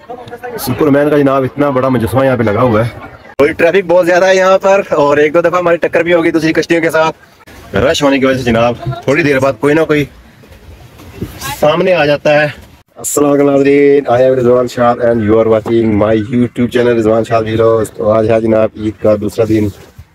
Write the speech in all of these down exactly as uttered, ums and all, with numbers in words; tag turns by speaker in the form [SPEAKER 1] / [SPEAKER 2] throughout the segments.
[SPEAKER 1] Superman का जनाब इतना बड़ा मुजस्समा यहाँ पे लगा हुआ है। कोई ट्रैफिक बहुत ज्यादा है यहाँ पर और एक दो दफा हमारी टक्कर भी होगी दूसरी कश्तियों के साथ। रश होने की वजह से जनाब थोड़ी देर बाद कोई ना कोई सामने आ जाता है। अस्सलाम वालेकुम नाज़रीन, आई am Rizwan Shad and you are watching my YouTube channel Rizwan Shad vlogs. तो आज है जनाब ईद का दूसरा दिन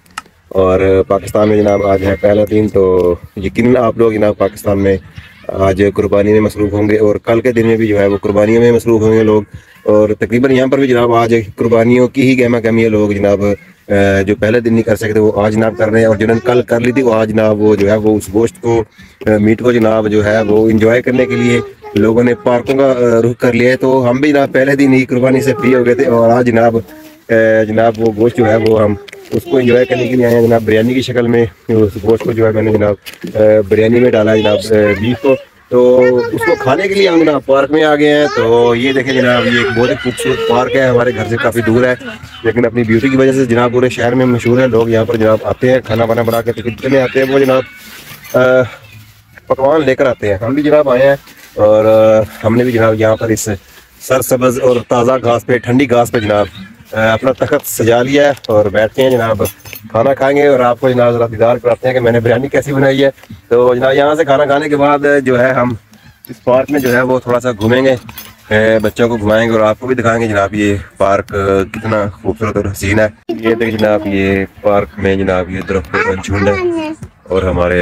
[SPEAKER 1] और पाकिस्तान में जनाब आज है पहला दिन। तो यकीनन आप लोग जनाब पाकिस्तान में आज कुर्बानी में मसरूफ़ होंगे और कल के दिन में भी जो है वो कुर्बानियों में मसरूफ़ होंगे लोग। और तकरीबन यहाँ पर भी जनाब आज कुर्बानियों की ही गहमा गहमी है। लोग जनाब जो पहले दिन नहीं कर सकते वो आज जनाब कर रहे हैं और जिन्होंने कल कर ली थी वो आज जनाब वो जो है वो उस गोश्त को मीट को जनाब जो है वो इंजॉय करने के लिए लोगों ने पार्कों का रुख कर लिया है। तो हम भी जनाब पहले दिन ही कुर्बानी से फ्री हो गए थे और आज जनाब जनाब वो गोश्त जो है वो हम उसको एंजॉय करने के लिए आए हैं जनाब बिरयानी की शक्ल में। उस गोश्त को जो है मैंने जनाब बिरयानी में डाला है जनाब बीफ को, तो उसको खाने के लिए हम जनाब पार्क में आ गए हैं। तो ये देखें जनाब ये एक बहुत ही खूबसूरत पार्क है, हमारे घर से काफ़ी दूर है लेकिन अपनी ब्यूटी की वजह से जनाब पूरे शहर में मशहूर है। लोग यहाँ पर जनाब आते हैं खाना वाना बना के कितने आते हैं वो जनाब पकवान लेकर आते हैं। हम भी जनाब आए हैं और हमने भी जनाब यहाँ पर इस सरसब्ज और ताज़ा घास पे ठंडी घास पे जनाब अपना तख्त सजा लिया है और बैठते हैं जनाब खाना खाएंगे और आपको जनाब ज़रा दीदार कराते हैं कि मैंने बिरयानी कैसी बनाई है। तो जनाब यहाँ से खाना खाने के बाद जो है हम इस पार्क में जो है वो थोड़ा सा घूमेंगे, बच्चों को घुमाएंगे और आपको भी दिखाएंगे जनाब ये पार्क कितना खूबसूरत और हसीन है। ये देखिए जनाब ये पार्क में जनाब ये दरख्तों का झुंड है और हमारे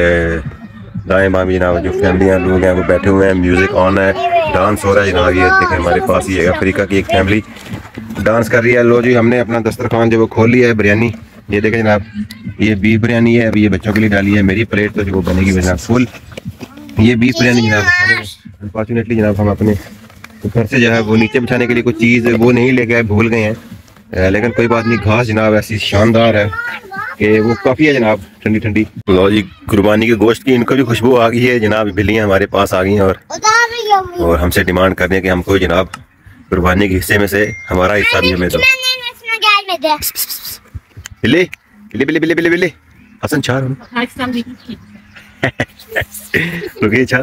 [SPEAKER 1] दाएं बाएं जनाब जो फैमिलियाँ लोग हैं वो बैठे हुए हैं, म्यूजिक ऑन है, डांस हो रहा है जनाब। ये देखें हमारे पास ही है अफ्रीका की एक फैमिली डांस कर रही है। लो जी हमने अपना दस्तरखान जो वो खोल लिया है बिरयानी। ये देखें जनाब ये बीफ बिरयानी है, अभी ये बच्चों के लिए डाली है। मेरी प्लेट तो जो वो बनेगी जनाब फुल। ये बीफ बिरयानी जनाब अनफॉर्चुनेटली जनाब हम अपने घर से जो है वो नीचे बिछाने के लिए कोई चीज़ वो नहीं लेके आए, भूल गए हैं, लेकिन कोई बात नहीं। घास जनाब ऐसी शानदार है कि वो काफ़ी है जनाब ठंडी ठंडी। लो जी कुर्बानी के गोश्त की इनको भी खुशबू आ गई है जनाब। बिल्लियाँ हमारे पास आ गई हैं और और हमसे डिमांड कर रही है कि हमको जनाब कुर्बानी के हिस्से में से हमारा हिस्सा भी हमें दो। बिल्ली बिल्ली बिल्ली बिल्ली बिल्ली बिल्ली हसन चार रुकिए चार।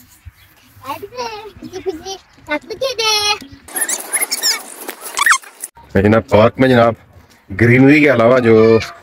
[SPEAKER 1] जनाब पार्क में जनाब ग्रीनरी के अलावा जो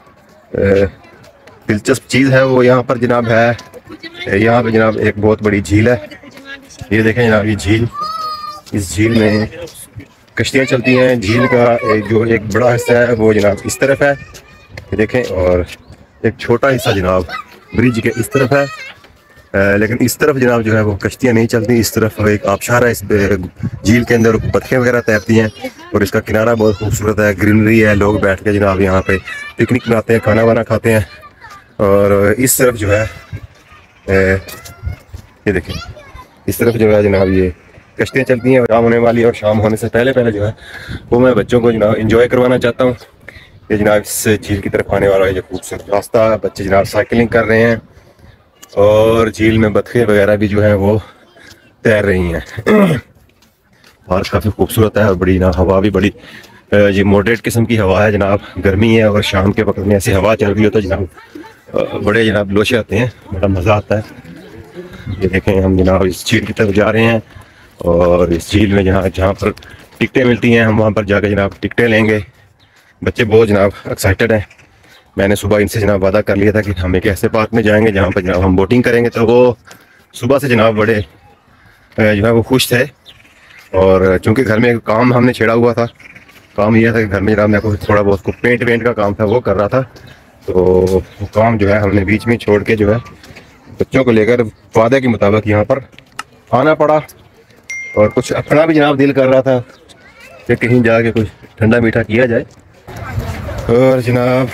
[SPEAKER 1] दिलचस्प चीज़ है वो यहाँ पर जनाब है। यहाँ पे जनाब एक बहुत बड़ी झील है। ये देखें जनाब ये झील, इस झील में कश्तियाँ चलती हैं। झील का एक जो एक बड़ा हिस्सा है वो जनाब इस तरफ है ये देखें और एक छोटा हिस्सा जनाब ब्रिज के इस तरफ है, आ, लेकिन इस तरफ जनाब जो है वो कश्तियाँ नहीं चलती। इस तरफ एक आबशार है, इस झील के अंदर बतखें वगैरह तैरती हैं और इसका किनारा बहुत खूबसूरत है, ग्रीनरी है। लोग बैठ के जनाब यहाँ पे पिकनिक बनाते हैं, खाना वाना खाते हैं। और इस तरफ जो है ए, ये देखें इस तरफ जो है जनाब ये कश्तियाँ चलती हैं। शाम होने वाली है और शाम होने से पहले पहले जो है वो मैं बच्चों को जनाब इंजॉय करवाना चाहता हूँ। ये जनाब इस झील की तरफ आने वाला है जो खूबसूरत रास्ता, बच्चे जनाब साइकिलिंग कर रहे हैं और झील में बतखें वगैरह भी जो है वो तैर रही हैं। और काफ़ी खूबसूरत है और बड़ी ना हवा भी बड़ी ये मॉडरेट किस्म की हवा है जनाब। गर्मी है और शाम के वक्त में ऐसी हवा चल रही हो तो जनाब बड़े जनाब लोशे आते हैं, बड़ा मज़ा आता है। ये देखें हम जनाब इस झील की तरफ जा रहे हैं और इस झील में जहाँ जहाँ पर टिकटें मिलती हैं हम वहाँ पर जाकर जनाब टिकटें लेंगे। बच्चे बहुत जनाब एक्साइटेड हैं। मैंने सुबह इनसे जनाब वादा कर लिया था कि हम एक ऐसे पार्क में जाएंगे जहाँ पर जनाब हम बोटिंग करेंगे, तो वो सुबह से जनाब बड़े जो है वो खुश थे। और चूँकि घर में काम हमने छेड़ा हुआ था, काम यह था कि घर में जनाब मेरे को थोड़ा बहुत को पेंट वेंट का काम था वो कर रहा था, तो वो काम जो है हमने बीच में छोड़ के जो है बच्चों को लेकर वादे के मुताबिक यहाँ पर आना पड़ा। और कुछ अपना भी जनाब दिल कर रहा था कि कहीं जाके कुछ ठंडा मीठा किया जाए। और जनाब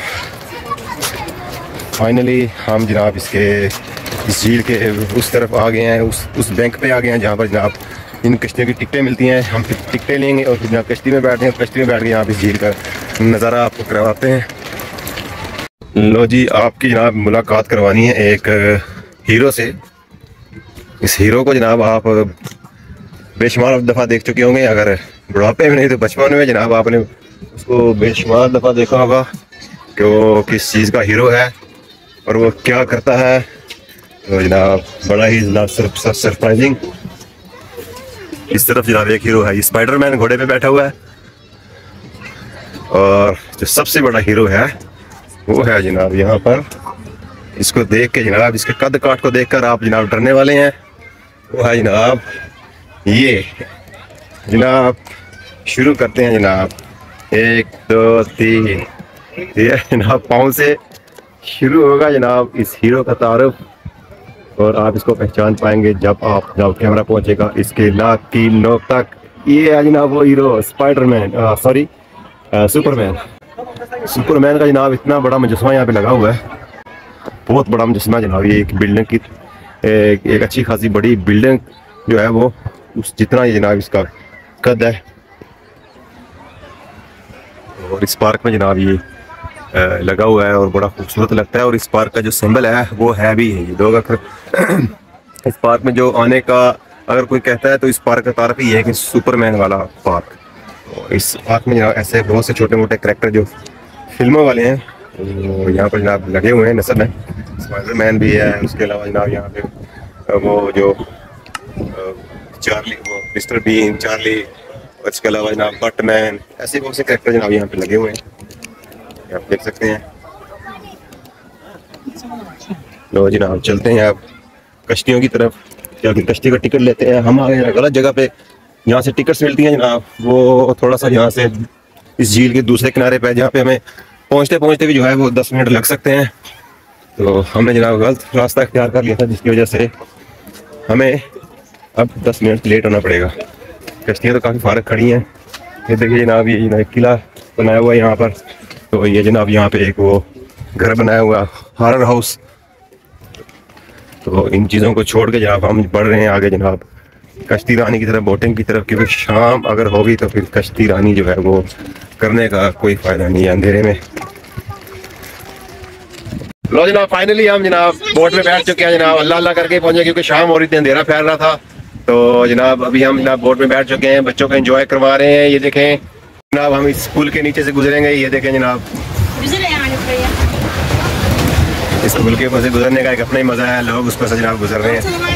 [SPEAKER 1] फाइनली हम जनाब इसके इस झील के उस तरफ आ गए हैं, उस उस बैंक पे आ गए हैं जहाँ पर जनाब इन कश्तियों की टिकटें मिलती हैं। हम फिर टिकटें लेंगे और फिर जनाब कश्ती में बैठते हैं, कश्ती में बैठ के यहाँ पर इस झील का नज़ारा आपको करवाते हैं। लो जी आपकी जनाब मुलाकात करवानी है एक हीरो से। इस हीरो को जनाब आप बेशुमार दफ़ा देख चुके होंगे, अगर बुढ़ापे में नहीं तो बचपन में जनाब आपने उसको बेशुमार दफ़ा देखा होगा कि वो किस चीज़ का हीरो है और वो क्या करता है। तो जनाब बड़ा ही जनाब सरप्राइजिंग इस तरफ जनाब एक हीरो है, ये स्पाइडरमैन घोड़े पे बैठा हुआ है। और जो सबसे बड़ा हीरो है वो है जनाब यहाँ पर, इसको देख के जनाब, इसके कद काट को देखकर आप जनाब डरने वाले हैं। वो है जनाब ये जनाब, शुरू करते हैं जनाब। एक दो तीन, ये जनाब पाँव से शुरू होगा जनाब इस हीरो का तारुफ, और आप इसको पहचान पाएंगे जब आप जब कैमरा पहुंचेगा इसके नाक की नोक तक। ये है जनाब वो hero Spiderman, sorry Superman. Superman का जनाब इतना बड़ा मुजस्मा यहाँ पे लगा हुआ है, बहुत बड़ा मुजस्मा जनाब। ये एक बिल्डिंग की एक, एक अच्छी खासी बड़ी बिल्डिंग जो है वो उस जितना ही जनाब इसका कद है। और इस पार्क में जनाब ये लगा हुआ है और बड़ा खूबसूरत लगता है। और इस पार्क का जो सिंबल है वो है भी है ये लोग अक्सर इस पार्क में जो आने का अगर कोई कहता है तो इस पार्क का तारफ ही है कि सुपरमैन वाला पार्क। और इस पार्क में जनाब ऐसे बहुत से छोटे मोटे कैरेक्टर जो फिल्मों वाले हैं वो यहाँ पर जनाब लगे हुए हैं नस्ल में। स्पाइडरमैन भी है, उसके अलावा जनाब यहाँ पे वो जो चार्ली, वो मिस्टर बीन, चार्ली, और इसके अलावा जनाब बटमैन, ऐसे बहुत से कैरेक्टर जनाब यहाँ पे लगे हुए हैं, आप देख सकते हैं। लो जनाब चलते हैं आप कश्तियों की तरफ, क्योंकि कश्ती का टिकट लेते हैं। हम आ गए गलत जगह पे, यहाँ से टिकट्स मिलती हैं जनाब वो थोड़ा सा यहाँ से इस झील के दूसरे किनारे पे, जहाँ पे हमें पहुँचते पहुँचते भी जो है वो दस मिनट लग सकते हैं। तो हमने जनाब गलत रास्ता इख्तियार कर लिया था, जिसकी वजह से हमें अब दस मिनट लेट होना पड़ेगा। कश्तियाँ तो काफ़ी फारग खड़ी हैं। ये देखिए जनाब, ये जनाब किला बनाया हुआ है यहाँ पर। तो ये जनाब यहाँ पे एक वो घर बनाया हुआ हॉरर हाउस। तो इन चीज़ों को छोड़ के जनाब हम बढ़ रहे हैं आगे जनाब कश्ती रानी की तरफ, बोटिंग की तरफ, क्योंकि शाम अगर होगी तो फिर कश्ती रानी जो है वो करने का कोई फ़ायदा नहीं है अंधेरे में। लो जनाब फाइनली हम जनाब बोट में बैठ चुके हैं जनाब, अल्लाह अल्लाह करके पहुंचे क्योंकि शाम हो रही थी, अंधेरा फैल रहा था। तो जनाब अभी हम जनाब बोट में बैठ चुके हैं, बच्चों को एंजॉय करवा रहे हैं। ये देखें जनाब, हम इस पुल के नीचे से गुजरेंगे। ये देखें जनाब, इस पुल के ऊपर से गुजरने का एक अपना ही मजा है, लोग उस पर से जनाब गुजर रहे हैं।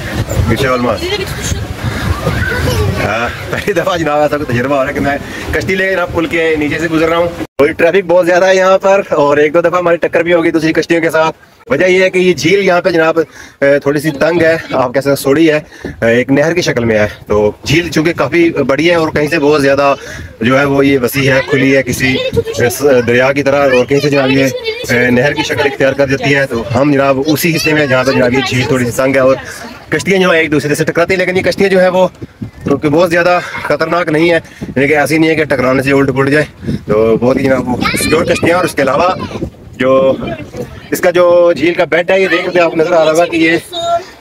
[SPEAKER 1] हाँ, पहली दफा जनाब ऐसा कोई तजुर्बा हो रहा है कि मैं कश्ती लेके जनाब पुल के नीचे से गुजर रहा हूँ। कोई ट्रैफिक बहुत ज्यादा है यहाँ पर, और एक दो दफा हमारी टक्कर भी होगी दूसरी कश्तियों के साथ। वजह यह है कि ये झील यहाँ पे जनाब थोड़ी सी तंग है, आप कह सकते सोड़ी है, एक नहर की शक्ल में है। तो झील चूंकि काफी बड़ी है और कहीं से बहुत ज्यादा जो है वो ये वसी है, खुली है किसी दरिया की तरह, और कहीं से जनाब ये नहर की शक्ल इख्तियार कर देती है। तो हम जनाब उसी हिस्से में जहाँ पर जनाब ये झील थोड़ी सी तंग है और कश्तियाँ जो है एक दूसरे से टकराती है, लेकिन ये कश्तियाँ जो है वो क्योंकि बहुत ज़्यादा खतरनाक नहीं है, लेकिन ऐसी नहीं है कि टकराने से उल्ट पुलट जाए। तो बहुत ही जनाब वो सिक्योर कश्तियाँ। और उसके अलावा जो इसका जो झील का बेड है, ये देख सकते हैं आप, नजर आ रहा होगा कि ये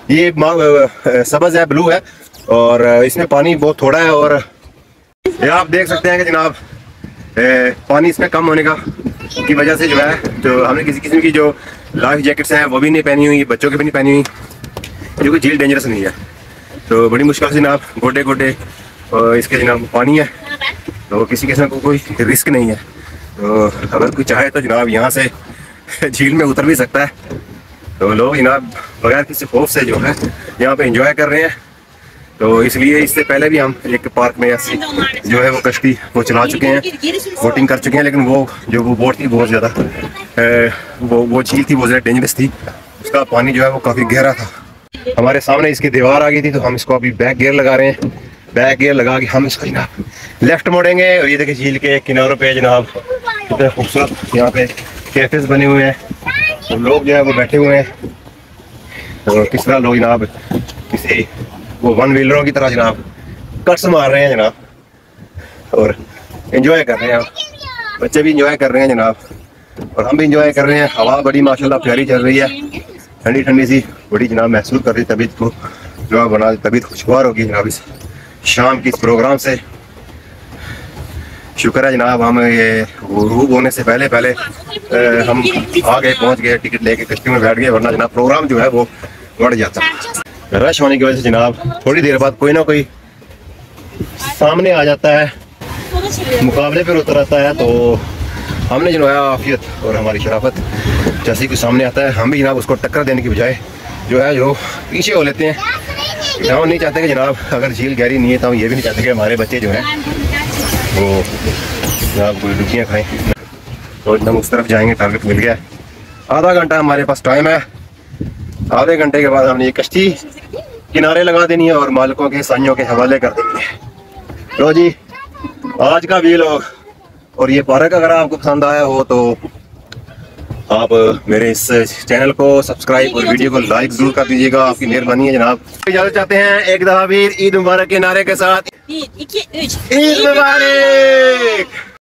[SPEAKER 1] ये सब्ज़ है, ब्लू है, और इसमें पानी बहुत थोड़ा है। और ये आप देख सकते हैं कि जनाब ए, पानी इसमें कम होने का की वजह से जो है तो हमने किसी किस्म की जो लाइफ जैकेट्स हैं वो भी नहीं पहनी हुई, बच्चों की भी नहीं पहनी हुई, क्योंकि झील डेंजरस नहीं है। तो बड़ी मुश्किल से जनाब गोटे गोटे इसके जनाब पानी है, तो किसी किस्म को कोई रिस्क नहीं है। तो अगर कोई चाहे तो जनाब यहाँ से झील में उतर भी सकता है। तो लोग जनाब बगैर किसी खौफ से जो है यहाँ पे एंजॉय कर रहे हैं। तो इसलिए इससे पहले भी हम एक पार्क में ऐसी जो है वो कश्ती वो चला चुके हैं, बोटिंग कर चुके हैं, लेकिन वो जो वो बोट थी बहुत ज़्यादा वो वो झील थी बहुत ज़्यादा डेंजरस थी, उसका पानी जो है वो काफ़ी गहरा था। हमारे सामने इसकी दीवार आ गई थी, तो हम इसको अभी बैक गियर लगा रहे हैं। बैक गियर लगा के हम इसको जनाब लेफ्ट मोड़ेंगे। और ये देखिए झील के किनारों पे जनाब कितने खूबसूरत यहाँ पे कैफेज बने हुए हैं, तो लोग जो है वो बैठे हुए हैं। तो किस तरह लोग जनाब किसी वो वन व्हीलरों की तरह जनाब कट्स मार रहे हैं जनाब, और एंजॉय कर रहे हैं। बच्चे भी इंजॉय कर रहे हैं जनाब, और हम भी इंजॉय कर रहे हैं। हवा बड़ी माशाल्लाह प्यारी चल रही है, ठंडी ठंडी सी बड़ी जनाब महसूस कर रही है तबीयत को, जो आप बना तबीयत खुशगवार होगी जनाब इस शाम की इस प्रोग्राम से। शुक्र है जनाब हम ये रूब होने से पहले पहले आ, हम आ गए, पहुंच गए, टिकट लेके कश्ती में बैठ गए, वरना जनाब प्रोग्राम जो है वो बढ़ जाता। रश होने की वजह से जनाब थोड़ी देर बाद कोई ना कोई सामने आ जाता है, मुकाबले पर उतर आता है। तो हमने जो है आफियत और हमारी शराफत जैसे कि सामने आता है, हम भी जनाब उसको टक्कर देने की बजाय जो है जो पीछे हो लेते हैं। हम नहीं चाहते कि जनाब अगर झील गहरी नहीं है तो हम ये भी नहीं चाहते कि हमारे बच्चे जो हैं वो जनाब कोई डुबकियाँ खाएं। तो एकदम उस तरफ जाएंगे, टारगेट मिल गया। आधा घंटा हमारे पास टाइम है। आधे घंटे के बाद हमने ये कश्ती किनारे लगा देनी है और मालिकों के साइयों के हवाले कर देनी है। लो जी, आज का व्लॉग और ये पार्क अगर आपको पसंद आया हो तो आप मेरे इस चैनल को सब्सक्राइब और वीडियो को लाइक जरूर कर दीजिएगा, आपकी मेहरबानी है जनाब। इजाजत चाहते हैं एक दफा फिर ईद मुबारक के नारे के साथ। ईद मुबारक।